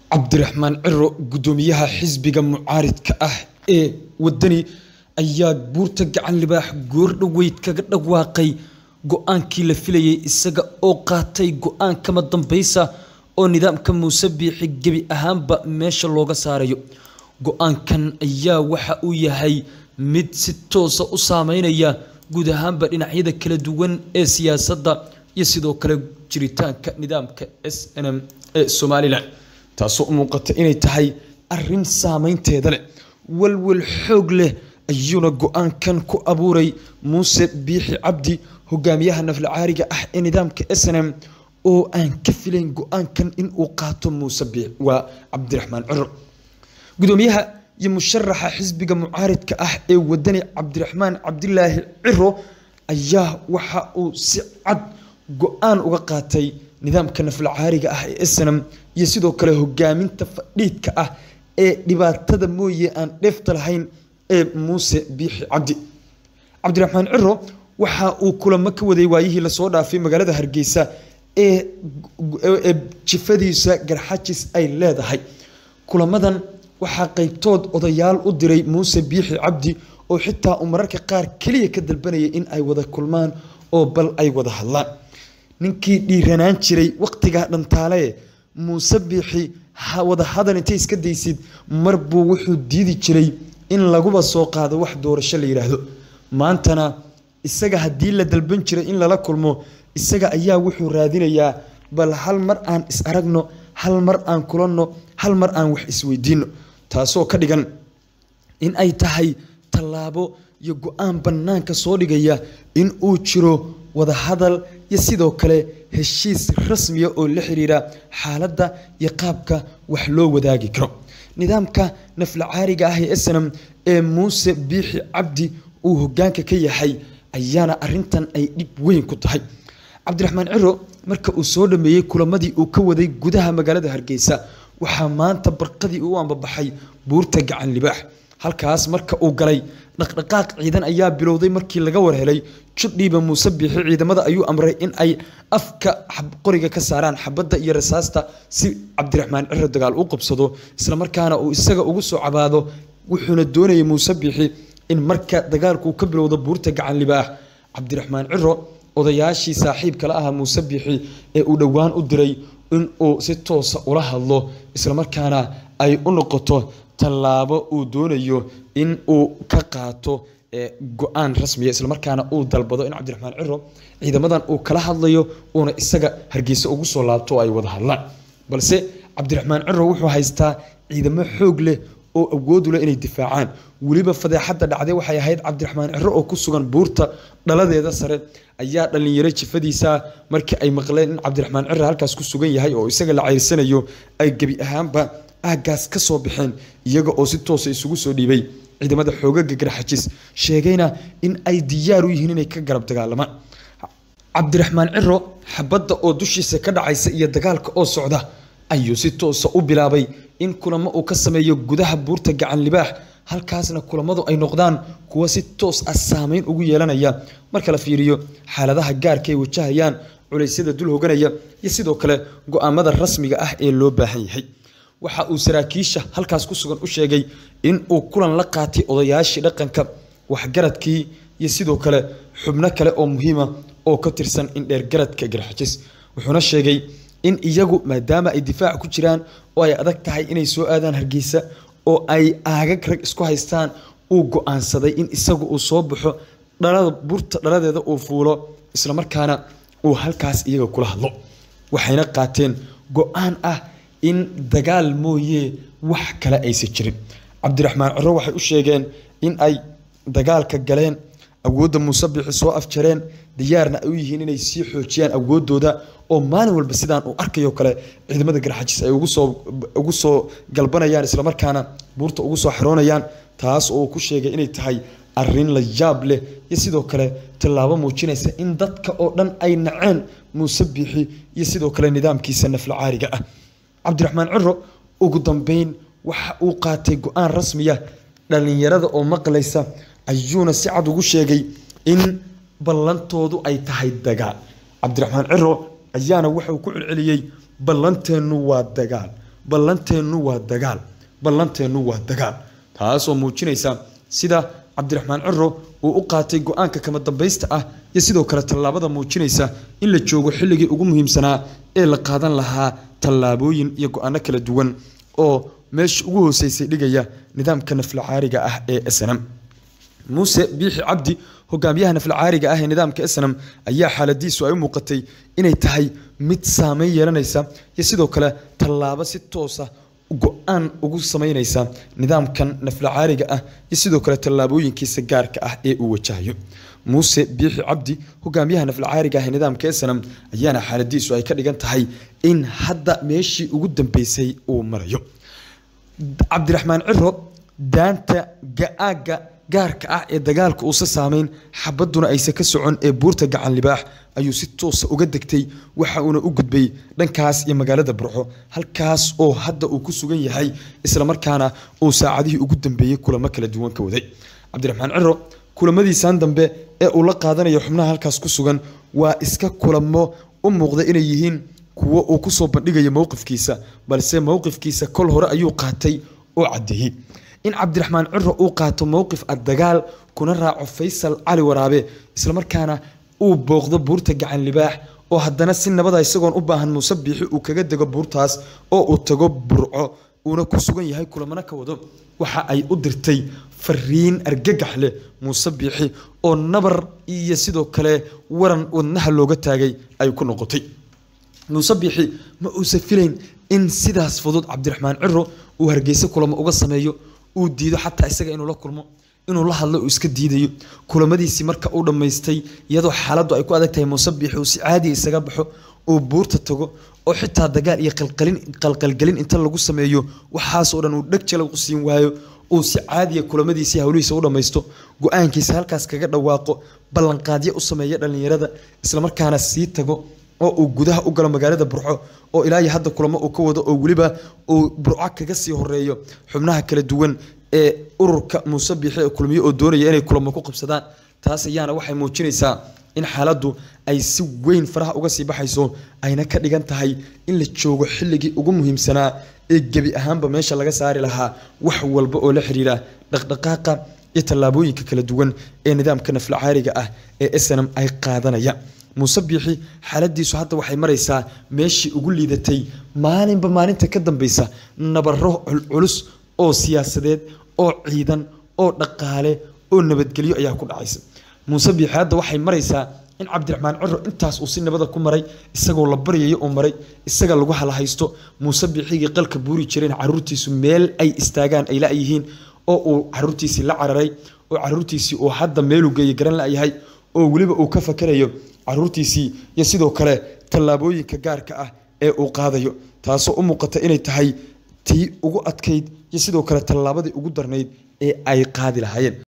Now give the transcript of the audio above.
عبد الرحمن عرو قدوميها حزبك معارض كأه ودني أياك بورتك عن لباح جورد ويت كجد واقعي قان كيل فيلي السجا أوقاتي قان كما ضمبيسا أو نظام كم مسبح جبي أهم بمشي اللغة ساريو قان كان أيا وحقوية هاي مد ستوس أسامين أيا قد أهم بدنا عيدا كلا دوان سياسة يسيدو كلا جريتان كنظام كSNM الصومالي لا taasoo muuqata inay tahay arin saameynteeda leh walwal xoog leh ayuuna go'aankan ku abuuray Muuse Biixi Cabdi hogaamiyaha naflacaariga ah ee nidaamka SNM oo aan ka filayn go'aankan in uu qaato Muuse Biixi waa Cabdiraxmaan Ciro gudoomiyaha iyo musharaxa xisbiga mucaaridka ah ee wadani Cabdiraxmaan Cabdilaahi Ciro ayaa waxa uu si cad go'aan uga qaatay nidaamka naflacaariga ah ee SNM iyo sidoo kale hogaaminta fadhiidka ah ee dhibaatada mooye aan dheefta lahayn ee Muuse Biixi Cabdi Cabdiraxmaan Ciro waxa uu kulamo ka waday waayihii la soo dhaafay magaalada Hargeysa ee jifadiisa garxajis ay leedahay kulamadan waxa qaybtood odayaal u diray Muuse Biixi Cabdi oo xitaa mararka qaar kaliya ka dalbanayay in ay wada kulmaan oo bal ay wada hadlaan ninkii dhiiranaan jiray waqtiga dhantaale Muuse Biixi wada hadal intay iska daysid marbuu wuxuu diidi jiray in laguba soo qaado wax doorasho la yiraahdo maantana isaga hadii la dalban jiray in lala kulmo isaga ayaa wuxuu raadinayaa bal hal mar aan is aragno hal mar aan kulanno hal mar aan wax isweydiino taasoo ka dhigan in ay tahay talaabo iyo go'aan banaanka soo dhigaya in uu jiro wada hadal iyo sidoo kale heshiis rasmi ah oo la xiriira xaaladda iyo qaabka wax loo wadaagi karo nidaamka naflacaariga ah ee SNM ee Muuse Biixi Cabdi uu hogaanka ka yahay ayaana arintan ay dib weyn ku tahay Cabdiraxmaan Ciro marka uu soo dhameeyay kulamadii uu ka waday gudaha magaalada Hargeysa waxa maanta barqadii uu aanbaxay buurta gacan libaax halkaas marka uu galay dhaqdhaqaaq ciidan ayaa bilowday markii laga warhelay judhiiba Muuse Biixi ciidamada ayuu amray in ay afka qoriga ka saaraan xabadda iyo rasaasta si Cabdiraxmaan Ciro dagaal u qabsado isla markaana uu isaga ugu soo cabaado wuxuuna doonayay Muuse Biixi in marka dagaalku ka bilowdo buurta gacan libaax Cabdiraxmaan Ciro odayaashii saaxiibka la ahaa Muuse Biixi ee uu dhawaan u diray in uu si toos ah ula hadlo isla markaana ay u noqoto talaabo uu doonayo in uu ka qaato go'aan rasmi ah isla markaana uu dalbado in Cabdiraxmaan Ciro ciidamadan uu kala hadlayo oo isaga Hargeysa ugu soo laabto ay wada hadlaan balse Cabdiraxmaan Ciro wuxuu haystaa ciidamo xoog leh oo awood u leh inay difaacaan waliba fadeexada dhacday waxay ahayd Cabdiraxmaan Ciro oo ku sugan buurta dhaladeeda sare ayaa dhalinyaro jifadiisa markii ay maqleen in Cabdiraxmaan Ciro halkaas ku sugan yahay oo isaga la ceyrsanayo ay gabi ahaanba aagaas ka soo bixeen iyaga oo si toos ah isugu soo dhiibay ciidamada xoogaga garxajis sheegayna in ay diyaar u yihiin inay ka garab dagaalamaan Cabdiraxmaan Ciro xabadda oo dushiisa ka dhacaysa iyo dagaalka oo socda ayuu si toos ah u bilaabay in kulamo uu ka sameeyo gudaha buurta gacan libaax halkaasna kulamadu ay noqdaan kuwa si toos ah saameyn ugu yeelanaya marka la fiiriyo xaaladaha gaarka ay wajahayaan culeysyada dul hoganaya iyo sidoo kale go'aamada rasmiga ah ee loo baahan yahay waxa uu saraakiisha halkaas ku sugan u sheegay in uu kulan la qaatay odayaashii dhaqanka waxgaradkii iyo sidoo kale xubno kale oo muhiim ah oo ka tirsan in dheer garadka garxajis wuxuuna sheegay in iyagu maadaama ay difaac ku jiraan oo ay adag tahay inay soo aadaan Hargeysa oo ay aagag rag isku haystaan uu go'aansaday in isagu uu soo baxo dhalada burta dhaladeeda uu fuulo isla markaana uu halkaas iyaga kula hadlo waxayna qaateen go'aan ah in dagaal mooye wax kale aysan jirin Cabdiraxmaan Ciro waxay u sheegeen in ay dagaalka galeen awoodda Muuse Biixi soo afjareen diyaarna ay u yihiin inay sii xoojiyaan awoodooda oo maalin walba sidaan uu arkayo kale ciidamada garxajis ay ugu soo galbanayaan isla markaana buurta ugu soo xiroonayaan taas oo ku sheegay inay tahay arin la yaab leh iyo sidoo kale talaabo muujinaysa in dadka oo dhan ay naceen Muuse Biixi iyo sidoo kale nidaamkiisa naflacaariga ah Cabdiraxmaan Ciro ugu dambeyn waxa uu qaatay go'aan rasmi ah dhalinyarada oo maqlaysa ayuuna si cad ugu sheegay in ballantoodu ay tahay dagaal Cabdiraxmaan Ciro ayaana wuxuu ku celceliyay ballanteenu waa dagaal ballanteenu waa dagaal taasoo muujinaysa sida Cabdiraxmaan Ciro uu u qaatay go'aanka kama dambaysta ah iyo sidoo kale tallaabada muujinaysa in la joogo xilligii ugu muhiimsanaa ee la qaadan lahaa tallaabooyin iyo go'aano kala duwan oo meesha ugu hooseysay dhigaya nidaamka nafla caariga ah ee SNM Muuse Biixi Cabdi hogaamiyaha nafla caariga ah ee nidaamka SNM ayaa xaaladiisu ay u muuqatay inay tahay mid saameyn yeelanaysa iyo sidoo kale tallaabo si toos ah go'aan ugu sameynaysa nidaamkan nafla caariga ah iyo sidoo kale tallaabooyinkiisa gaarka ah ee uu wajahayo Muuse Biixi Cabdi hogaamiyaha nafla caariga ah ee nidaamka SNM ayaana xaaladiisu ay ka dhigan tahay in hadda meeshii ugu dambeysay uu marayo Cabdiraxmaan Ciro daanta gaaga gaarka ah ee dagaalka uu saameyn xabaduna aysan ka socon ee buurta gacan libaax ayuu si toos uga degtay waxa uu u gudbay dhankaas iyo magaalada Burco halkaas oo hadda uu ku sugan yahay isla markaana uu saacadihii ugu dambeeyay kulamo kala duwan ka waday Cabdiraxmaan Ciro kulamadiisan dambe ee uu la qaadanayo xubnaha halkaas ku sugan waa iska kulamo u muuqda inay yihiin kuwa uu ku soo bandhigayo mowqifkiisa balse mowqifkiisa kol hore ayuu qaatay oo cadeeyay in Cabdiraxmaan Ciro uu qaato mowqif dagaal kuna raaco Faysal Cali Waraabe isla markaana uu booqdo buurta gacan libaax oo haddana si nabada isagoon u baahan Muuse Biixi uu kaga dego buurtaas oo uu tago Burco uuna ku sugan yahay kulamana ka wado waxa ay u dirtay fariin argagax leh Muuse Biixi oo nabar iyo sidoo kale waran wadnaha looga taagay ay ku noqotay Muuse Biixi ma uu safilayn in sidaas fudud Cabdiraxmaan Ciro uu Hargeysa kulamo uga sameeyo uu diido xataa isaga inuu la kulmo inuu la hadlo uu iska diidayo kulamadiisi marka uu dhameystay iyadoo xaaladdu ay ku adag tahay Muuse Biixi uu si caadi isaga baxo oo buurta tago oo xitaa dagaal iyo qalqalgelin inta lagu sameeyo waxaas oo dhan uu dhagjala u siin waayo oo si caadi kulamadiisi hawlihiisa u dhameysto go'aankiisa halkaas kaga dhawaaqo ballanqaadyo u sameeyo dhalinyarada isla markaana sii tago oo uu gudaha u galo magaalada Burco oo ilaa hadda kulamo uu ka wado oo waliba uu Burco kaga sii horeeyo xubnaha kala duwan ee ururka Muuse Biixi ee kulmiye oo doonaya inay kulamo ku qabsadaan taas ayaana waxay muujinaysaa in xaaladdu ay si weyn faraha uga sii baxayso ayna ka dhigan tahay in la joogo xilligii ugu muhiimsanaa ee gabi ahaanba meesha laga saari lahaa wax walba oo la xiriira dhaqdhaqaaqa iyo tallaabooyinka kala duwan ee nidaamka nafla caariga ah ee SNM ay qaadanaya Muuse Biixi xaaladiisu hadda waxay maraysaa meeshii ugu liidatay maalinta ka dambaysa nabaro culus oo siyaasadeed oo ciidan oo dhaqaale oo nabadgelyo ayaa ku dhacaysa Muuse Biixi hadda waxay maraysaa in Cabdiraxmaan Ciro intaas uu si nabada ku maray isagoo la baryayo oo maray isaga lagu halahaysto Muuse Biixi qalka buuri jireen caruurtiisu meel ay istaagaan ay la yihiin oo uu caruurtiisi la cararay oo caruurtiisi oo hadda meel u geeyay garan la yahay oo waliba uu ka fakarayo caruurtiisi iyo sidoo kale tallaabooyinka gaarka ah ee uu qaadayo taasoo u muuqata inay tahay tii ugu adkayd iyo sidoo kale tallaabadii ugu darnayd ee ay qaadi lahaayeen